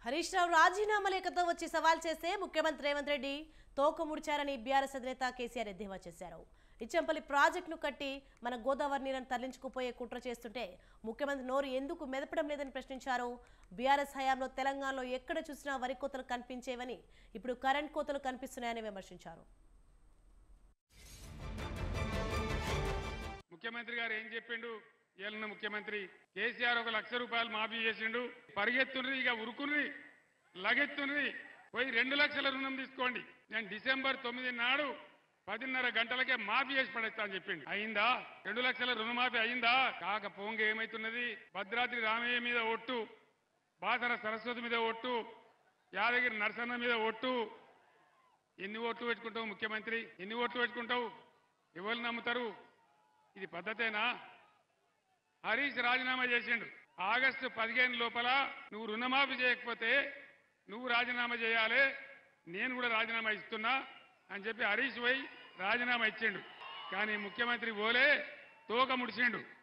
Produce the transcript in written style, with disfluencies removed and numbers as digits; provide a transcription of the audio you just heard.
హరీష్ రావు రాజీనామా లేఖతో వచ్చి సవాల్ చేస్తే ముఖ్యమంత్రి రేవంత్ రెడ్డి తోక ముడిచారని బీఆర్ఎస్ అధినేత కేసీఆర్ ఎద్దేవా చేశారు. ఇచ్చంపల్లి ప్రాజెక్టును కట్టి మన గోదావరి నీళ్లను తరలించుకుపోయే కుట్ర చేస్తుంటే ముఖ్యమంత్రి నోరు ఎందుకు మెదపడం లేదని ప్రశ్నించారు. బీఆర్ఎస్ హయాంలో తెలంగాణలో ఎక్కడ చూసినా వరి కోతలు కనిపించేవని ఇప్పుడు కరెంట్ కోతలు కనిపిస్తున్నాయని విమర్శించారు. ముఖ్యమంత్రి గారు ఏం చెప్పిండు? ఏలన్న ముఖ్యమంత్రి కేసీఆర్ 1 లక్ష రూపాయలు మాఫీ చేసిండు. పరిగెత్తుని ఇక ఉరుకుని లగెత్తుని పోయి 2 లక్షల రుణం తీసుకోండి, నేను డిసెంబర్ 9 నాడు 10:30 గంటలకే మాఫీ చేసి పడేస్తా అని చెప్పిండు. అయిందా? 2 లక్షల రుణమాఫీ అయిందా? కాకపోంగ ఏమైతున్నది? భద్రాద్రి రామయ్య మీద ఒట్టు, బాసర సరస్వతి మీద ఒట్టు, యాదగిరి నరసన్న మీద ఒట్టు. ఎన్ని ఓట్లు పెట్టుకుంటావు ముఖ్యమంత్రి? ఎన్ని ఓట్లు పెట్టుకుంటావు? ఎవరు నమ్ముతారు? ఇది పద్ధతేనా? హరీష్ రాజీనామా చేసిండు. ఆగస్టు 15 లోపల నువ్వు రుణమాఫీ చేయకపోతే నువ్వు రాజీనామా చేయాలి, నేను కూడా రాజీనామా ఇస్తున్నా అని చెప్పి హరీష్ పోయి రాజీనామా ఇచ్చిండు. కానీ ముఖ్యమంత్రి పోలే, తోక ముడిచిండు.